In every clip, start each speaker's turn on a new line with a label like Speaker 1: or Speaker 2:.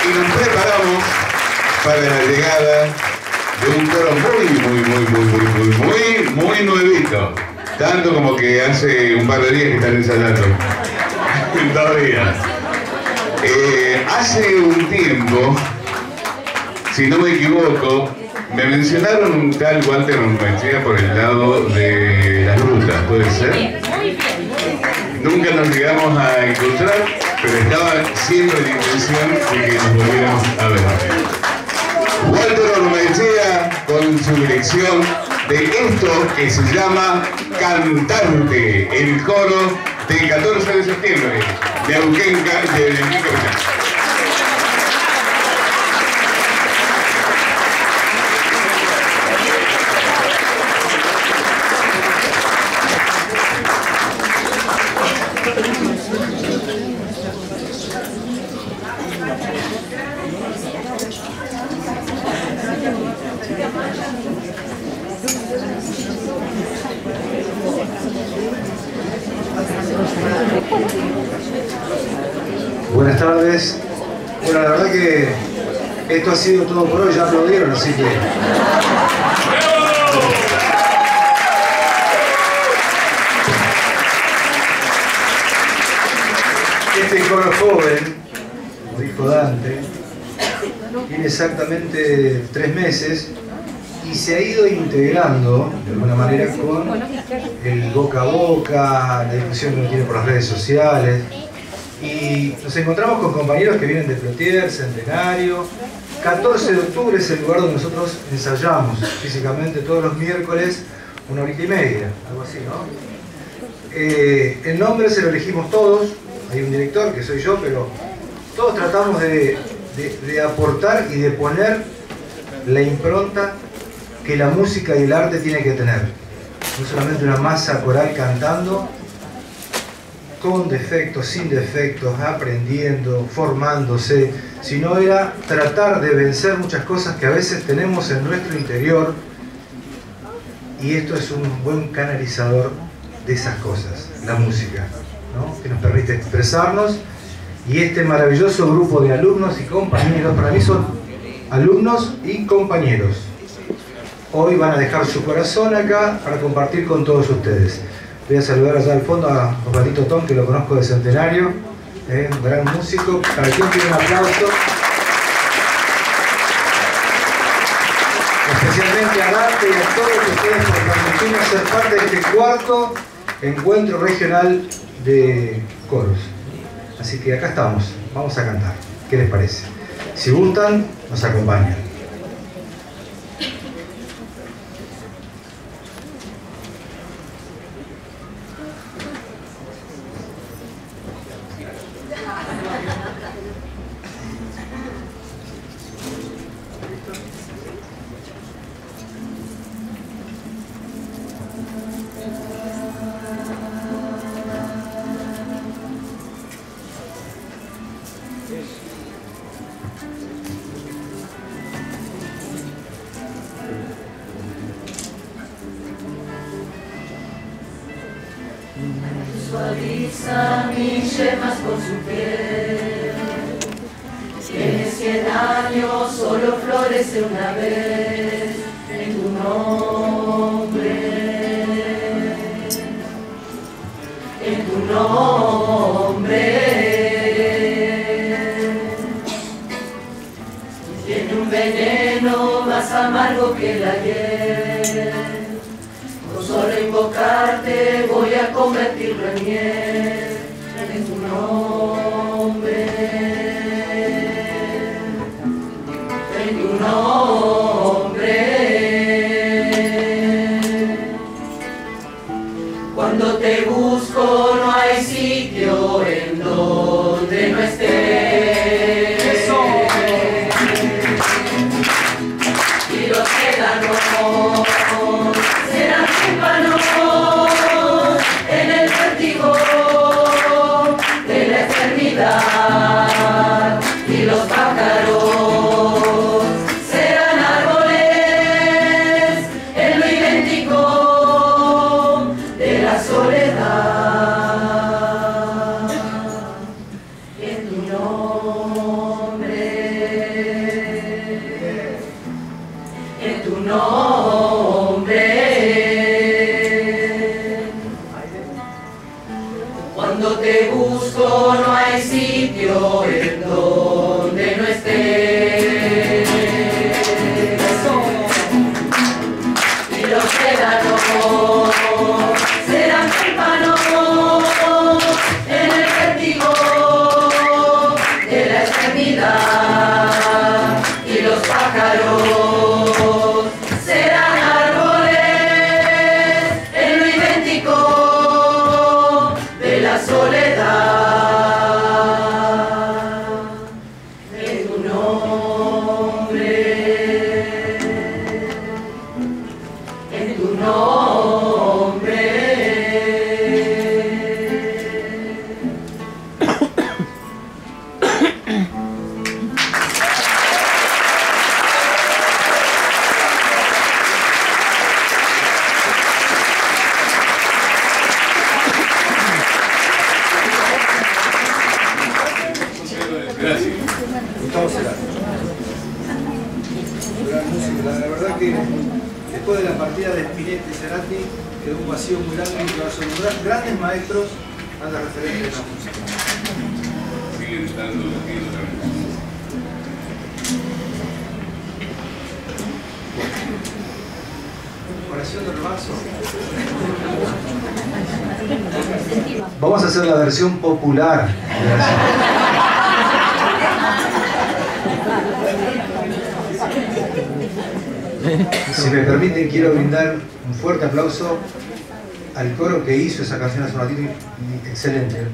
Speaker 1: Y nos preparamos para la llegada de un coro muy nuevito. Tanto como que hace un par de días que están ensayando. Todavía. Hace un tiempo, si no me equivoco, me mencionaron un tal Walter Ormaechea por el lado de las rutas, ¿puede ser? Nunca nos llegamos a encontrar, pero estaba siempre la intención de que nos volviéramos a ver. Walter Ormaechea con su dirección de esto que se llama Cantante, el coro del 14 de septiembre de Neuquén Capital.
Speaker 2: Buenas tardes. Bueno, la verdad que esto ha sido todo por hoy, ya aplaudieron, así que... Este coro joven, como dijo Dante, tiene exactamente 3 meses y se ha ido integrando de alguna manera con el boca a boca, la difusión que uno tiene por las redes sociales. Y nos encontramos con compañeros que vienen de Plotier, Centenario. 14 de octubre es el lugar donde nosotros ensayamos físicamente todos los miércoles, 1 horita y media, algo así, ¿no? El nombre se lo elegimos todos, hay un director que soy yo, pero todos tratamos de aportar y de poner la impronta que la música y el arte tiene que tener. No solamente una masa coral cantando, con defectos, sin defectos, aprendiendo, formándose, sino era tratar de vencer muchas cosas que a veces tenemos en nuestro interior, y esto es un buen canalizador de esas cosas, la música, ¿no? Que nos permite expresarnos, y este maravilloso grupo de alumnos y compañeros, para mí son alumnos y compañeros, hoy van a dejar su corazón acá para compartir con todos ustedes. Voy a saludar allá al fondo a Osvaldito Tom, que lo conozco de Centenario, un gran músico, para quien quiero un aplauso. Especialmente a Dante y a todos ustedes por permitirnos ser parte de este 4º encuentro regional de coros. Así que acá estamos, vamos a cantar. ¿Qué les parece? Si gustan, nos acompañan.
Speaker 3: Suaviza mis yemas con su piel. Tienes 100 años, solo florece una vez en tu nombre. En tu nombre. Tiene un veneno más amargo que el ayer. Solo invocarte voy a convertirlo en miel, en tu nombre, en tu nombre. Cuando te busco no hay sitio en donde no estés. Y los que ganó serán tímpanos en el vértigo de la eternidad.
Speaker 2: Gustavo Cerati. Gran música. La verdad que después de la partida de Spinetta y Cerati quedó un vacío muy grande y son grandes maestros a la referencia de la música.
Speaker 1: Siguen estando latidos también.
Speaker 2: Oración del vaso. Vamos a hacer la versión popular de la Si me permiten, quiero brindar un fuerte aplauso al coro que hizo esa canción hace un ratito. Excelente.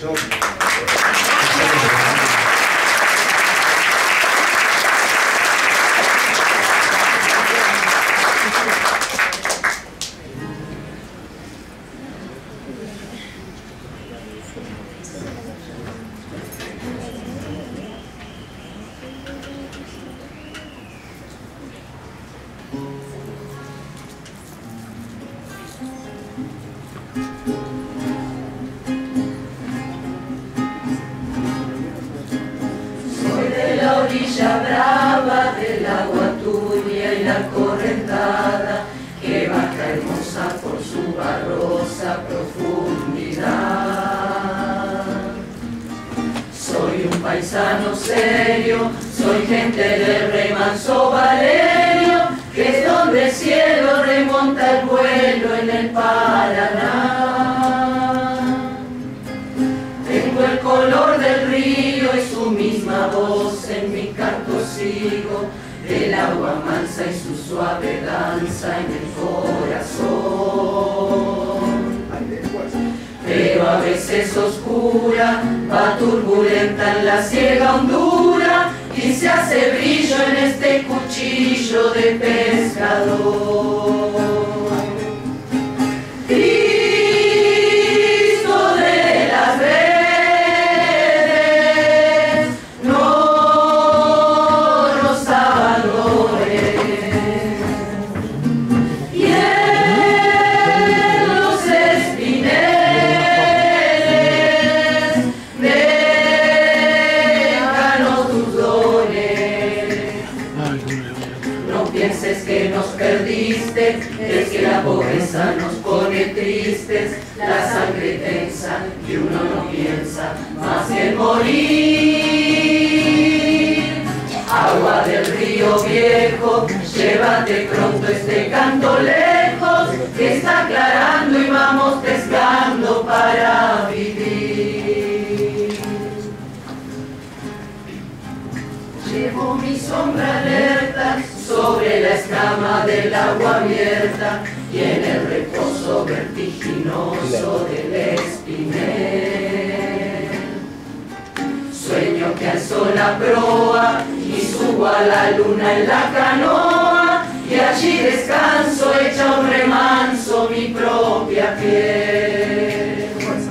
Speaker 3: Orilla brava del agua turbia y la correntada que baja hermosa por su barrosa profundidad. Soy un paisano serio, soy gente del remanso Valerio, que es donde el cielo remonta el vuelo en el Paraná. Tengo el color del río y su misma voz en mi canto sigo, del agua mansa y su suave danza en el corazón. Pero a veces oscura, va turbulenta en la ciega hondura y se hace brillo en este cuchillo de pescador. Cristo de las redes, no nos abandones. Y en los espineles, déjanos tus dones. No pienses que nos perdiste, es que la pobreza nos pone tristes, la sangre tensa y uno no piensa más que en morir. Agua del río viejo, llévate pronto este canto lejos, que está aclarando y vamos pescando para vivir. Llevo mi sombra alerta sobre la escama del agua abierta y en el reposo vertiginoso del espinel. Sueño que alzo la proa y subo a la luna en la canoa y allí descanso hecha un remanso mi propia piel.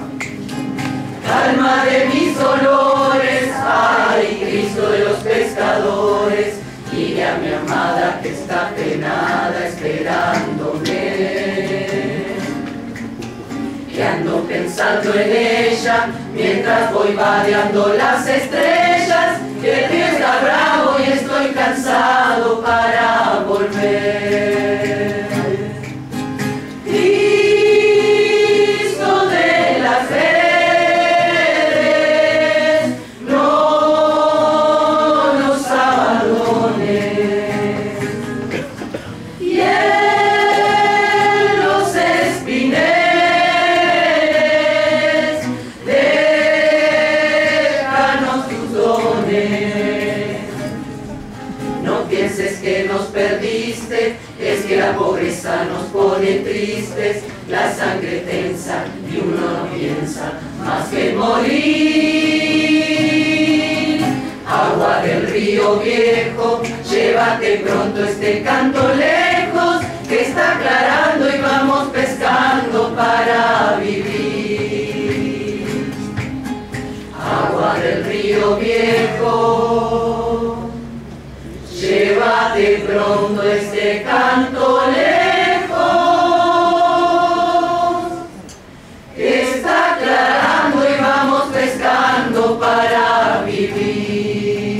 Speaker 3: Calma de mis dolores, ay Cristo de los pescadores, dile a mi amada que está penada esperándome. Que ando pensando en ella mientras voy vadeando las estrellas, que el río está bravo y estoy cansado para volver. Cristo de las redes, no nos abandones. Y en los espineles, déjanos tus dones. No pienses que nos perdiste, es que la pobreza nos pone tristes, la sangre tensa y uno no piensa más que en morir. Agua del río viejo, llévate pronto este canto lejos, que está aclarando y vamos pescando para vivir. Agua del río viejo, llévate pronto este canto lejos, que está aclarando y vamos pescando para vivir.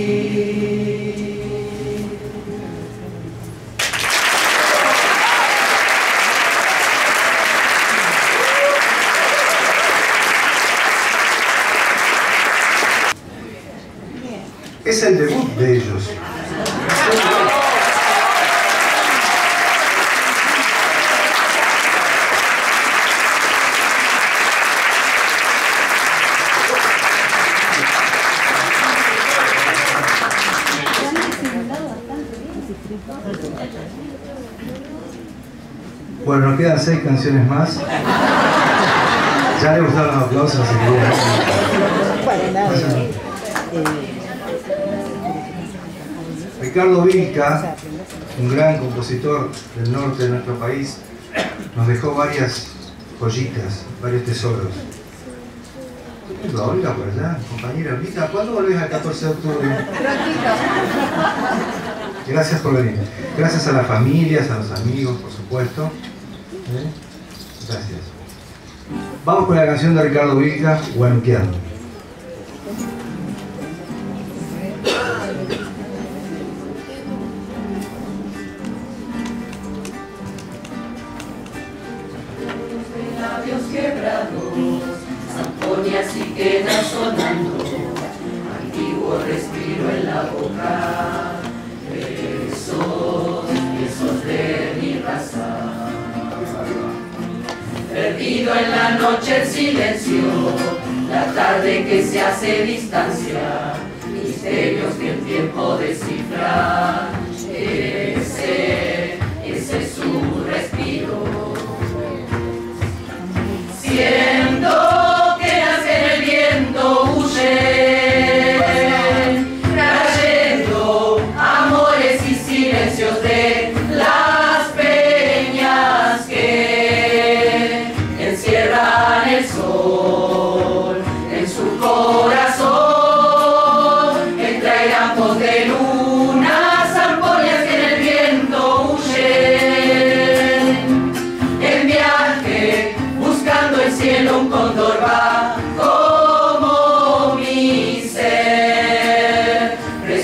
Speaker 2: debut de ellos. Bueno, nos quedan 6 canciones más. Ya le gustaron los aplausos, así que Ricardo Vilca, un gran compositor del norte de nuestro país, nos dejó varias joyitas, varios tesoros. ¿Qué tengo, Olga, por allá? Compañera Olga, ¿cuándo volvés al 14 de octubre? Gracias por venir. Gracias a las familias, a los amigos, por supuesto. Gracias. Vamos con la canción de Ricardo Vilca, Guanuqueando.
Speaker 3: Labios quebrados, zamponias y quedan sonando, antiguo respiro en la boca, besos de mi raza. Perdido en la noche el silencio, la tarde que se hace distancia, misterios que el tiempo descifra, ese es su respiro. Siento que hacia el viento huye, trayendo amores y silencios de las peñas que encierran el sol en su corazón, entre campos de luna, zamponias que en el viento huyen, en viaje buscando el cielo un cóndor va como mi ser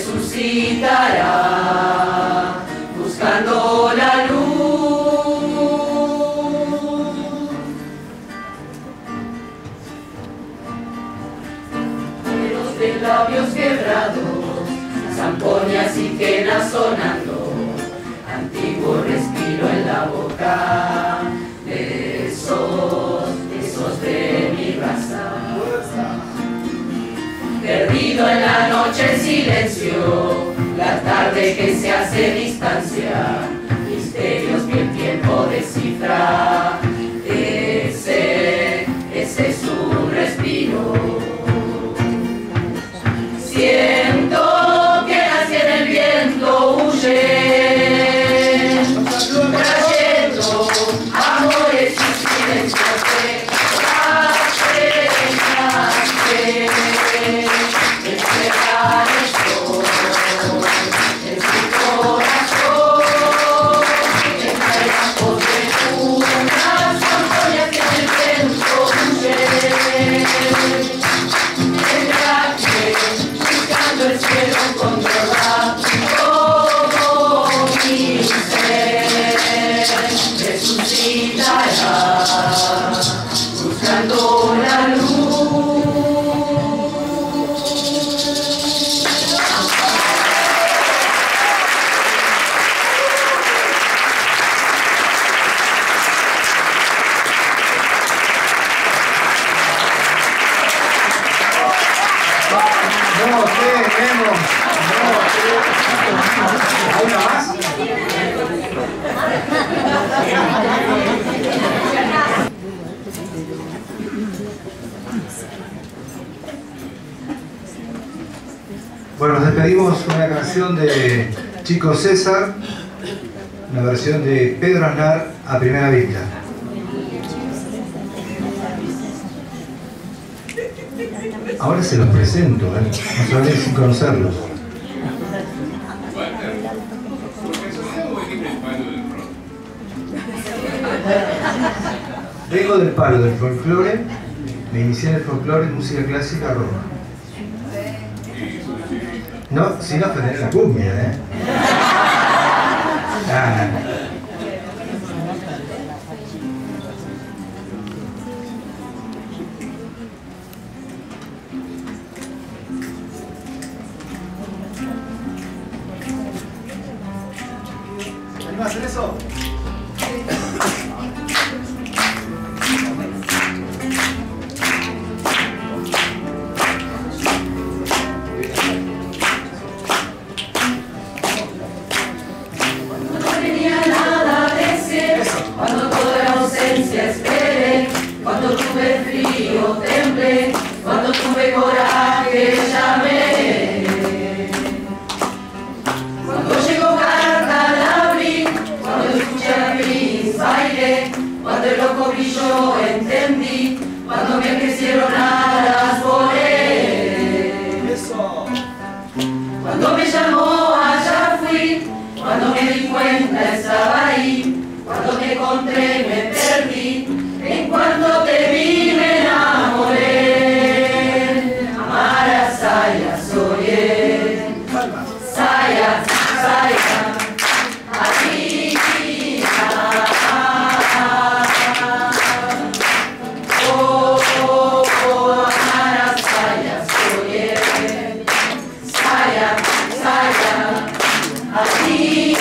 Speaker 3: resucitará buscando la luz. Pelos de labios quebrados, zamponias y quenas sonando, antiguo respiro en la boca, besos de mi raza. Perdido en la noche el silencio, la tarde que se hace distancia, misterios que el tiempo descifra, ese es su respiro. Siento que hacia el viento huye, trayendo amores y silencios de las penas que encierran el sol en su corazón, entre campos de lunas, zamponias que en el viento huyen, en viaje buscando el cielo con verdad, como mi ser resucitará buscando la luz.
Speaker 2: No, tenemos. ¿Hay una más? Bueno, nos despedimos con una canción de Chico César, una versión de Pedro Aznar, A Primera Vista. Ahora se los presento, no se vayan sin conocerlos. Vengo del palo del folclore, me inicié en el folclore, música clásica, rock. No, sin ofender la cumbia, ¿eh? Ah. ¿Me hacen eso?
Speaker 3: No tenía nada de ser, cuando toda ausencia esperé, cuando tuve frío temblé, cuando tuve coraje llamé. Cuando llegó carta la abrí, cuando escuché a Prince bailé, cuando el loco brilló entendí, cuando me crecieron alas volé.
Speaker 2: Eso.
Speaker 3: Cuando me llamó allá fui, cuando me di cuenta estaba ahí, cuando te encontré me perdí, en cuanto te vi me enamoré. Amar a Saya soy él, Saya, Saya, aquí. Oh, oh, oh, amar a Saya soy él, Saya, Saya, aquí.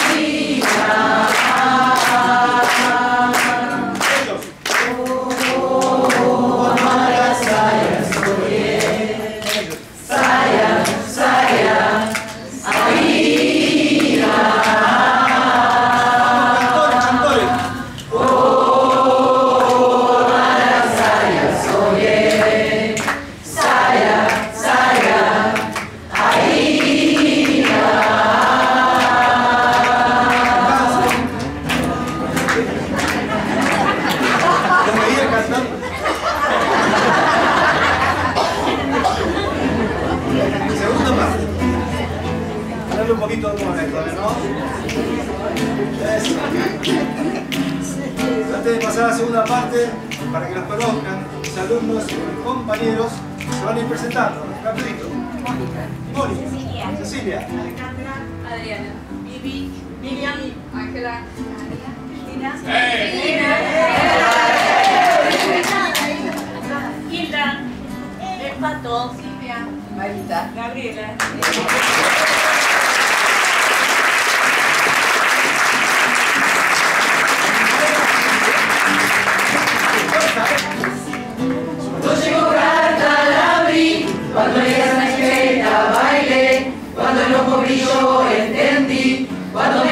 Speaker 2: Segunda parte. Darle un poquito de humor a esto, ¿no? Eso. Antes de pasar a la segunda parte, para que los conozcan, mis alumnos y compañeros se van a ir presentando. Rapidito. Mónica. Cecilia.
Speaker 4: Adriana. Vivi. Miriam. Ángela. Cristina. Hilda. El Pato. Silvia. Marita. Gabriela.
Speaker 3: Cuando llegó carta la abrí, cuando llegas a la escuela bailé, cuando el ojo brilló entendí, cuando